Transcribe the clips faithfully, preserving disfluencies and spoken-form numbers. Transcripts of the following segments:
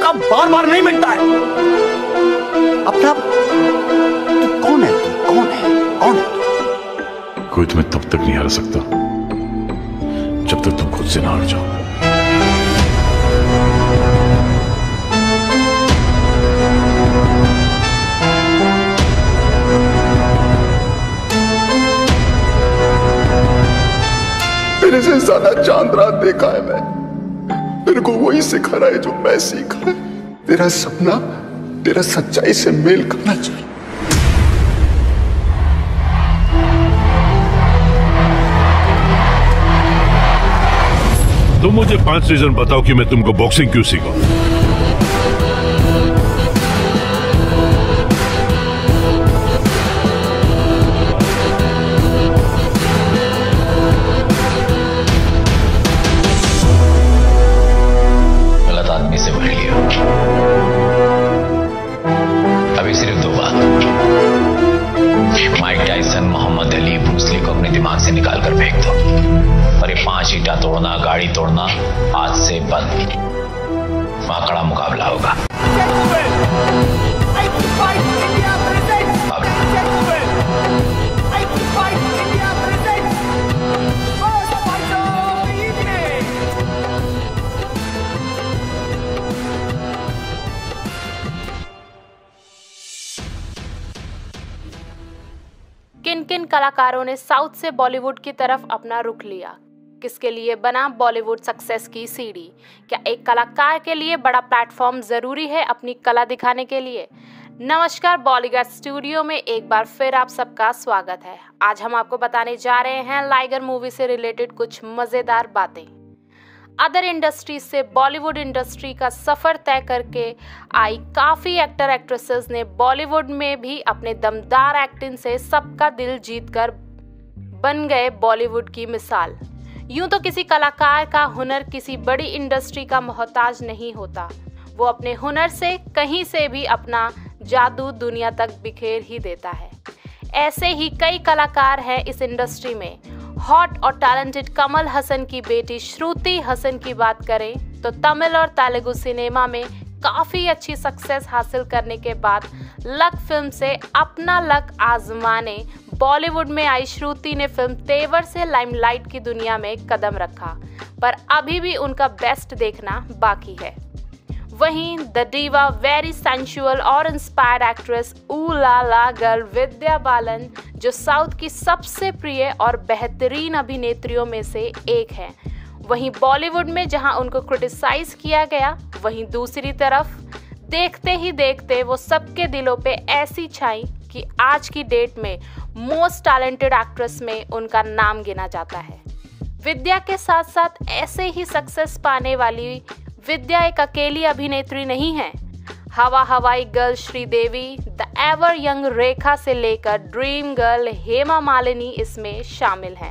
मौका बार बार नहीं मिलता है। अपना तू कौन है? तू कौन है? कौन है तू? कोई तुम्हें तब तक नहीं हरा सकता जब तक तुम खुद से ना हार जाओ। तेरे से ज्यादा चांद रात देखा है मैं। मेरे को वही सिखा रहा है जो मैं सीखा है। तेरा सपना तेरा सच्चाई से मेल खाना चाहिए। तुम मुझे पांच रीजन बताओ कि मैं तुमको बॉक्सिंग क्यों सिखाऊं। गलत आदमी से भर लिया। अभी सिर्फ दो बात, Mike Tyson, Muhammad Ali, Bruce Lee को अपने दिमाग से निकाल कर फेंक दो और ये पांच ईंटा तोड़ना, गाड़ी तोड़ना आज से बंद। वहां कड़ा मुकाबला होगा। किन किन कलाकारों ने साउथ से बॉलीवुड की तरफ अपना रुख लिया? किसके लिए बना बॉलीवुड सक्सेस की सीढ़ी? क्या एक कलाकार के लिए बड़ा प्लेटफॉर्म ज़रूरी है अपनी कला दिखाने के लिए? नमस्कार, बॉलीवुड स्टूडियो में एक बार फिर आप सबका स्वागत है। आज हम आपको बताने जा रहे हैं लाइगर मूवी से रिलेटेड कुछ मज़ेदार बातें। अदर इंडस्ट्रीज से बॉलीवुड इंडस्ट्री का सफ़र तय करके आई काफ़ी एक्टर एक्ट्रेसेस ने बॉलीवुड में भी अपने दमदार एक्टिंग से सबका दिल जीतकर बन गए बॉलीवुड की मिसाल। यूं तो किसी कलाकार का हुनर किसी बड़ी इंडस्ट्री का मोहताज नहीं होता, वो अपने हुनर से कहीं से भी अपना जादू दुनिया तक बिखेर ही देता है। ऐसे ही कई कलाकार हैं इस इंडस्ट्री में। हॉट और टैलेंटेड कमल हसन की बेटी श्रुति हसन की बात करें तो तमिल और तेलुगु सिनेमा में काफ़ी अच्छी सक्सेस हासिल करने के बाद लक फिल्म से अपना लक आजमाने बॉलीवुड में आई श्रुति ने फिल्म तेवर से लाइमलाइट की दुनिया में कदम रखा, पर अभी भी उनका बेस्ट देखना बाकी है। वहीं द डिवा, वेरी सेंसुअल और इंस्पायर्ड एक्ट्रेस ऊ ला ला गर्ल विद्या बालन, जो साउथ की सबसे प्रिय और बेहतरीन अभिनेत्रियों में से एक है, वहीं बॉलीवुड में जहां उनको क्रिटिसाइज किया गया, वहीं दूसरी तरफ देखते ही देखते वो सबके दिलों पे ऐसी छाई कि आज की डेट में मोस्ट टैलेंटेड एक्ट्रेस में उनका नाम गिना जाता है। विद्या के साथ साथ ऐसे ही सक्सेस पाने वाली विद्या एक अकेली अभिनेत्री नहीं है। Hawa Hawai girl Sridevi, the ever young Rekha से लेकर ड्रीम गर्ल हेमा मालिनी इसमें शामिल हैं।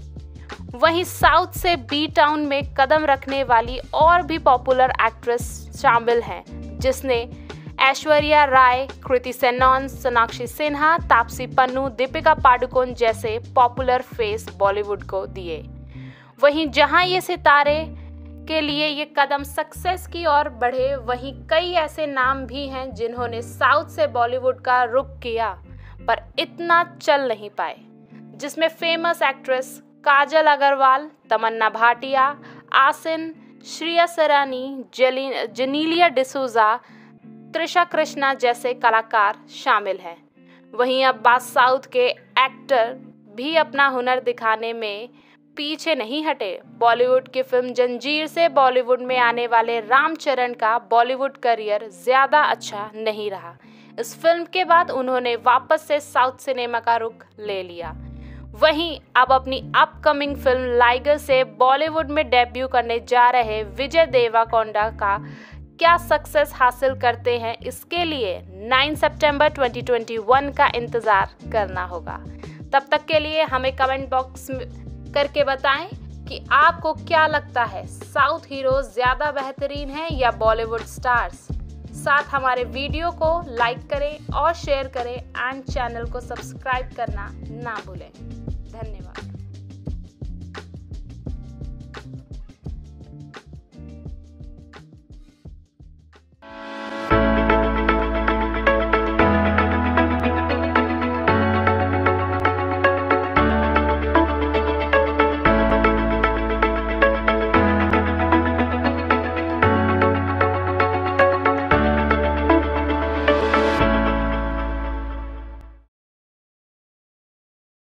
वहीं साउथ से बी टाउन में कदम रखने वाली और भी पॉपुलर एक्ट्रेस शामिल हैं, जिसने ऐश्वर्या राय, कृति सेनन, सोनाक्षी सिन्हा, तापसी पन्नू, दीपिका पादुकोण जैसे पॉपुलर फेस बॉलीवुड को दिए। वहीं जहां ये सितारे के लिए ये कदम सक्सेस की ओर बढ़े, वहीं कई ऐसे नाम भी हैं जिन्होंने साउथ से बॉलीवुड का रुख किया पर इतना चल नहीं पाए, जिसमें फेमस एक्ट्रेस काजल अग्रवाल, तमन्ना भाटिया, आसिन, श्रेया सरानी, जेनेलिया डिसूजा, त्रिशा कृष्णा जैसे कलाकार शामिल हैं। वहीं अब बात साउथ के एक्टर भी अपना हुनर दिखाने में पीछे नहीं हटे। बॉलीवुड की फिल्म जंजीर से बॉलीवुड में आने वाले रामचरण का बॉलीवुड करियर ज़्यादा अच्छा नहीं रहा। इस फिल्म के बाद उन्होंने वापस से साउथ सिनेमा का रुख ले लिया। वहीं अब अपनी अपकमिंग फिल्म लाइगर से बॉलीवुड में डेब्यू करने जा रहे विजय देवरकोंडा का क्या सक्सेस हासिल करते हैं, इसके लिए नौ सितंबर दो हज़ार इक्कीस का इंतज़ार करना होगा। तब तक के लिए हमें कमेंट बॉक्स में करके बताएं कि आपको क्या लगता है, साउथ हीरोज ज़्यादा बेहतरीन हैं या बॉलीवुड स्टार्स। साथ हमारे वीडियो को लाइक करें और शेयर करें एंड चैनल को सब्सक्राइब करना ना भूलें। धन्यवाद।